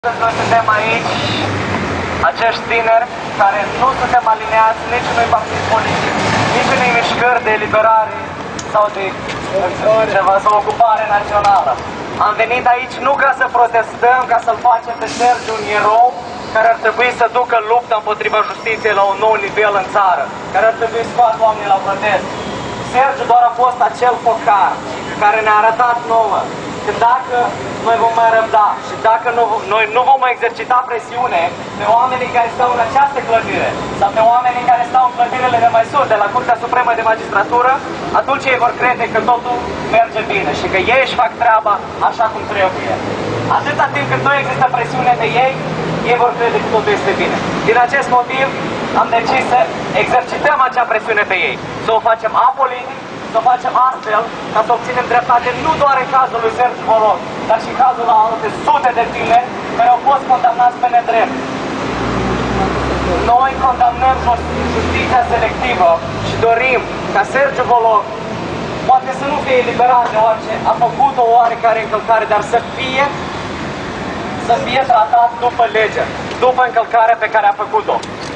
Noi suntem aici, acești tineri care nu suntem aliniați niciunui partid politic, niciunui mișcări de eliberare sau de ceva, sau ocupare națională. Am venit aici nu ca să protestăm, ca să-l facem pe Sergiu un erou care ar trebui să ducă lupta împotriva justiției la un nou nivel în țară, care ar trebui scoat oamenii la protest. Sergiu doar a fost acel focar care ne-a arătat nouă că dacă noi vom mai răbda și dacă noi nu vom mai exercita presiune pe oamenii care stau în această clădire sau pe oamenii care stau în clădirele de mai sus, de la Curtea Supremă de Magistratură, atunci ei vor crede că totul merge bine și că ei își fac treaba așa cum trebuie. Atâta timp cât nu există presiune de ei, ei vor crede că totul este bine. Din acest motiv am decis să exercităm acea presiune pe ei, să o facem apolitic, să o facem astfel ca să obținem dreptate nu doar în cazul lui Sergiu Voloc, dar și în cazul la alte sute de tineri care au fost condamnați pe nedrept. Noi condamnăm justiția selectivă și dorim ca Sergiu Voloc poate să nu fie eliberat deoarece a făcut o oarecare încălcare, dar să fie tratat după lege, după încălcarea pe care a făcut-o.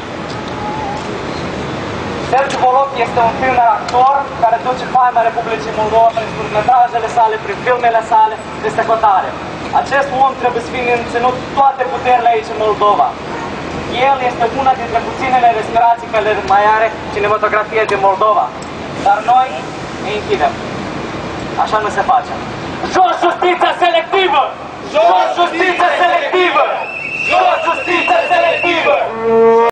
Sergiu Voloc este un tânăr actor care duce faima Republicii Moldova prin scurtmetrajele sale, prin filmele sale despre hotare. Acest om trebuie să fie menținut toate puterile aici în Moldova. El este una dintre puținele respirații care mai are cinematografie din Moldova. Dar noi ne închidem. Așa nu se face. Jos justiția selectivă! Jos justiția selectivă! Jos justiția selectivă!